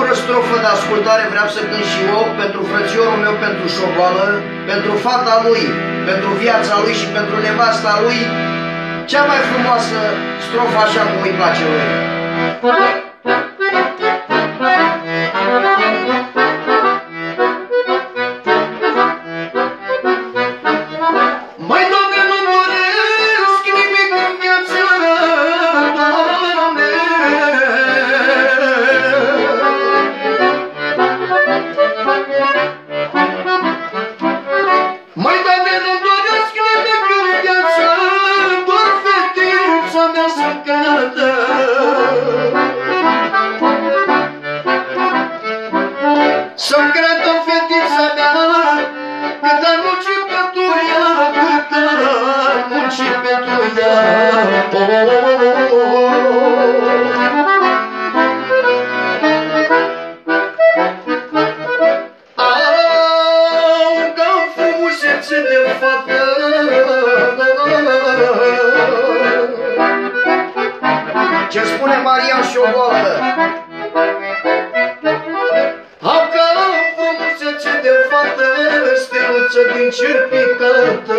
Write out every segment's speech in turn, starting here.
Fără strofă de ascultare vreau să cânt și eu pentru frățiorul meu, pentru șoboală, pentru fata lui, pentru viața lui și pentru nevasta lui, cea mai frumoasă strofă așa cum îi place lui. Să-mi credă fetița mea, cât am muncit pentru ea, cât am muncit pentru ea. Au, că-mi frumusețe de fată, ce spune Marian Șoboală? Din cer picată,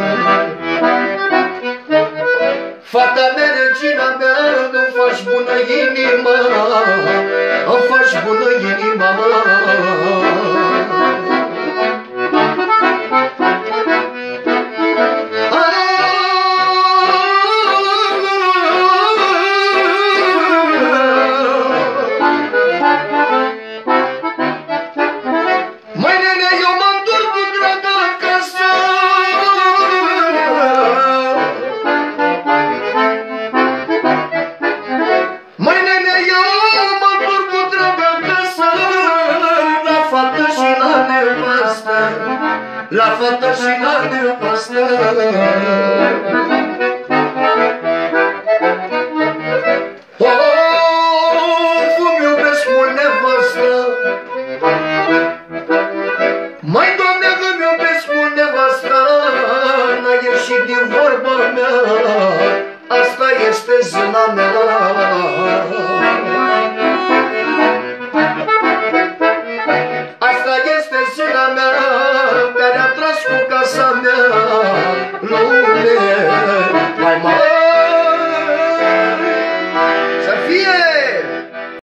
fata mea, regina mea, îmi faci bună inima, îmi faci bună inima. La fată și la nevastă. Oh, cum iubesc mult nevastă. Mai, Doamne, că-mi iubesc mult nevastă. N-a ieșit din vorba mea, asta este zâna mea. Asta este zâna mea, care a tras cu casa mea lume mai mare.